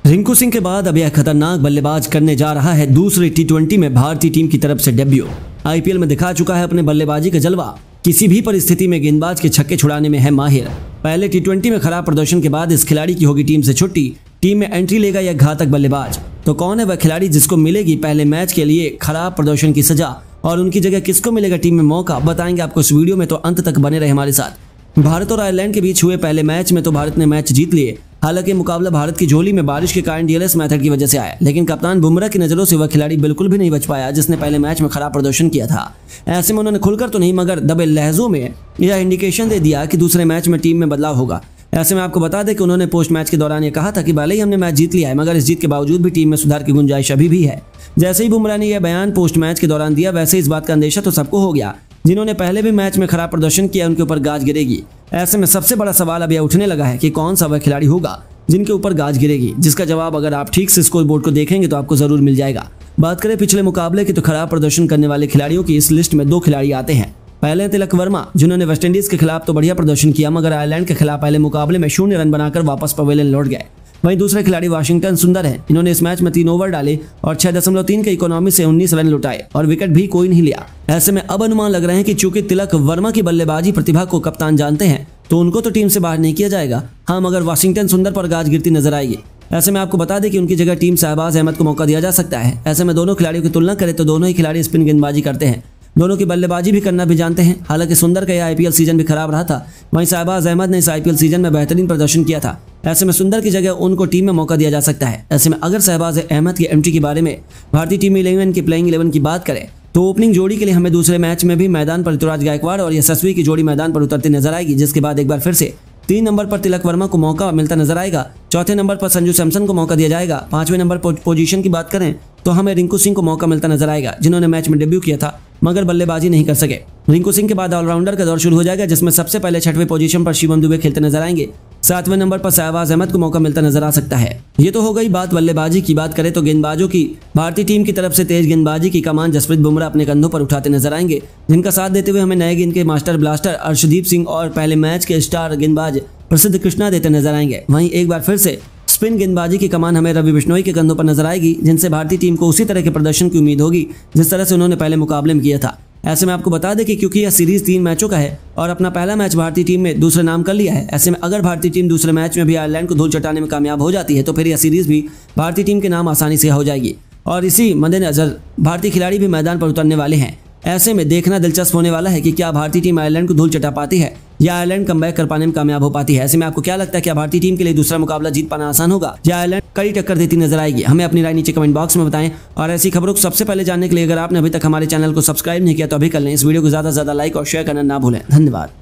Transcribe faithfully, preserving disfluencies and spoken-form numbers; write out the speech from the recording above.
रिंकू सिंह के बाद अब यह खतरनाक बल्लेबाज करने जा रहा है दूसरी टी ट्वेंटी में भारतीय टीम की तरफ से डेब्यू। आईपीएल में दिखा चुका है अपने बल्लेबाजी का जलवा, किसी भी परिस्थिति में गेंदबाज के छक्के छुड़ाने में है माहिर। पहले टी ट्वेंटी में खराब प्रदर्शन के बाद इस खिलाड़ी की होगी टीम से छुट्टी, टीम में एंट्री लेगा यह घातक बल्लेबाज। तो कौन है वह खिलाड़ी जिसको मिलेगी पहले मैच के लिए खराब प्रदर्शन की सजा और उनकी जगह किसको मिलेगा टीम में मौका, बताएंगे आपको इस वीडियो में, तो अंत तक बने रहे हमारे साथ। भारत और आयरलैंड के बीच हुए पहले मैच में तो भारत ने मैच जीत लिए। हालांकि मुकाबला भारत की झोली में बारिश के कारण डीएलएस मेथड की वजह से आया, लेकिन कप्तान बुमराह की नजरों से वह खिलाड़ी बिल्कुल भी नहीं बच पाया जिसने पहले मैच में खराब प्रदर्शन किया था। ऐसे में उन्होंने खुलकर तो नहीं मगर दबे लहजों में यह इंडिकेशन दे दिया कि दूसरे मैच में टीम में बदलाव होगा। ऐसे में आपको बता दें कि उन्होंने पोस्ट मैच के दौरान ये कहा था कि भले ही हमने मैच जीत लिया है मगर इस जीत के बावजूद भी टीम में सुधार की गुंजाइश अभी भी है। जैसे ही बुमराह ने यह बयान पोस्ट मैच के दौरान दिया, वैसे इस बात का अंदेशा तो सबको हो गया जिन्होंने पहले भी मैच में खराब प्रदर्शन किया उनके ऊपर गाज गिरेगी। ऐसे में सबसे बड़ा सवाल अब यह उठने लगा है कि कौन सा वह खिलाड़ी होगा जिनके ऊपर गाज गिरेगी, जिसका जवाब अगर आप ठीक से स्कोर बोर्ड को देखेंगे तो आपको जरूर मिल जाएगा। बात करें पिछले मुकाबले की तो खराब प्रदर्शन करने वाले खिलाड़ियों की इस लिस्ट में दो खिलाड़ी आते हैं। पहले तिलक वर्मा, जिन्होंने वेस्टइंडीज के खिलाफ तो बढ़िया प्रदर्शन किया मगर आयरलैंड के खिलाफ पहले मुकाबले में शून्य रन बनाकर वापस पवेलियन लौट गए। वहीं दूसरे खिलाड़ी वाशिंगटन सुंदर हैं, इन्होंने इस मैच में तीन ओवर डाले और छह दशमलव तीन के इकोनॉमी से उन्नीस रन लुटाए और विकेट भी कोई नहीं लिया। ऐसे में अब अनुमान लग रहे हैं कि चूंकि तिलक वर्मा की बल्लेबाजी प्रतिभा को कप्तान जानते हैं तो उनको तो टीम से बाहर नहीं किया जाएगा। हाँ, मगर वाशिंगटन सुंदर पर गाज गिरती नजर आएगी। ऐसे में आपको बता दें कि उनकी जगह टीम शहबाज अहमद को मौका दिया जा सकता है। ऐसे में दोनों खिलाड़ियों की तुलना करें तो दोनों ही खिलाड़ी स्पिन गेंदबाजी करते हैं, दोनों की बल्लेबाजी भी करना भी जानते हैं। हालांकि सुंदर का यह आईपीएल सीजन भी खराब रहा था, वहीं शहबाज अहमद ने इस आईपीएल सीजन में बेहतरीन प्रदर्शन किया था। ऐसे में सुंदर की जगह उनको टीम में मौका दिया जा सकता है। ऐसे में अगर शहबाज अहमद की एंट्री के बारे में भारतीय टीम इलेवन की प्लेइंग इलेवन की बात करें तो ओपनिंग जोड़ी के लिए हमें दूसरे मैच में भी मैदान पर ऋतुराज गायकवाड़ और यशस्वी की जोड़ी मैदान पर उतरती नजर आएगी, जिसके बाद एक बार फिर से तीन नंबर पर तिलक वर्मा को मौका मिलता नजर आएगा, चौथे नंबर पर संजू सैमसन को मौका दिया जाएगा, पांचवें नंबर पर पोजीशन की बात करें तो हमें रिंकू सिंह को मौका मिलता नजर आएगा जिन्होंने मैच में डेब्यू किया था मगर बल्लेबाजी नहीं कर सके। रिंकू सिंह के बाद ऑलराउंडर का दौर शुरू हो जाएगा जिसमें सबसे पहले छठवें पोजीशन पर शिवम दुबे खेलते नजर आएंगे, सातवें नंबर पर शहबाज अहमद को मौका मिलता नजर आ सकता है। ये तो हो गई बात बल्लेबाजी की। बात करें तो गेंदबाजों की भारतीय टीम की तरफ से तेज गेंदबाजी की कमान जसप्रीत बुमराह अपने कंधों पर उठाते नजर आएंगे, जिनका साथ देते हुए हमें नए गेंद के मास्टर ब्लास्टर अर्शदीप सिंह और पहले मैच के स्टार गेंदबाज प्रसिद्ध कृष्णा देते नजर आएंगे। वहीं एक बार फिर से स्पिन गेंदबाजी की कमान हमें रवि बिश्नोई के कंधों पर नजर आएगी, जिनसे भारतीय टीम को उसी तरह के प्रदर्शन की उम्मीद होगी जिस तरह से उन्होंने पहले मुकाबले में किया था। ऐसे में आपको बता दें कि क्योंकि यह सीरीज तीन मैचों का है और अपना पहला मैच भारतीय टीम में दूसरे नाम कर लिया है, ऐसे में अगर भारतीय टीम दूसरे मैच में भी आयरलैंड को धूल चटाने में कामयाब हो जाती है तो फिर यह सीरीज भी भारतीय टीम के नाम आसानी से हो जाएगी और इसी मद्देनजर भारतीय खिलाड़ी भी मैदान पर उतरने वाले हैं। ऐसे में देखना दिलचस्प होने वाला है कि क्या भारतीय टीम आयरलैंड को धूल चटा पाती है या आयरलैंड कमबैक कर पाने में कामयाब हो पाती है। ऐसे में आपको क्या लगता है, क्या भारतीय टीम के लिए दूसरा मुकाबला जीत पाना आसान होगा या आयरलैंड कड़ी टक्कर देती नजर आएगी? हमें अपनी राय नीचे कमेंट बॉक्स में बताएं और ऐसी खबरों को सबसे पहले जानने के लिए अगर आपने अभी तक हमारे चैनल को सब्सक्राइब नहीं किया तो अभी कर लें। इस वीडियो को ज्यादा से ज्यादा लाइक और शेयर करना ना भूलें। धन्यवाद।